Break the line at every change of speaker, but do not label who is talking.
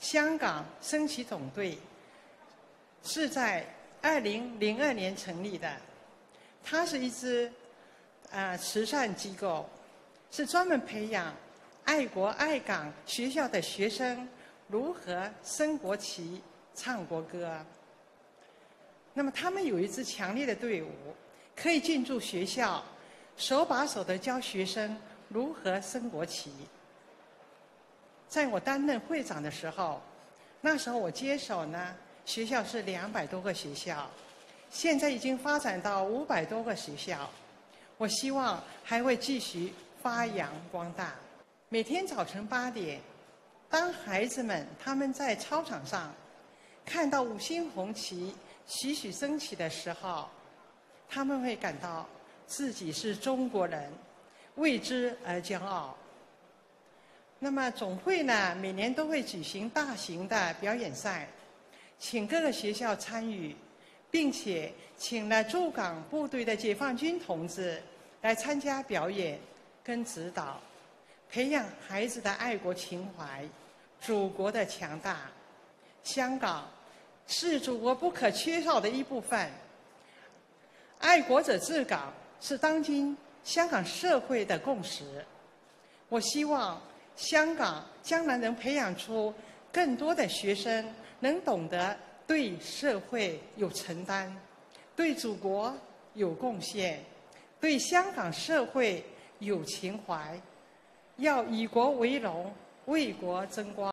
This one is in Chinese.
香港升旗总队是在2002年成立的，它是一支慈善机构，是专门培养爱国爱港学校的学生如何升国旗、唱国歌。那么他们有一支强烈的队伍，可以进驻学校，手把手的教学生如何升国旗。在我担任会长的时候，那时候我接手呢，学校是200多个学校，现在已经发展到500多个学校。我希望还会继续发扬光大。每天早晨8点，当孩子们他们在操场上看到5星红旗徐徐升起的时候，他们会感到自己是中国人，为之而骄傲。那么总会呢，每年都会举行大型的表演赛，请各个学校参与，并且请了驻港部队的解放军同志来参加表演跟指导，培养孩子的爱国情怀、祖国的强大。香港是祖国不可缺少的一部分，爱国者治港是当今香港社会的共识。我希望香港将来能培养出更多的学生，能懂得对社会有承担，对祖国有贡献，对香港社会有情怀，要以国为荣，为国争光。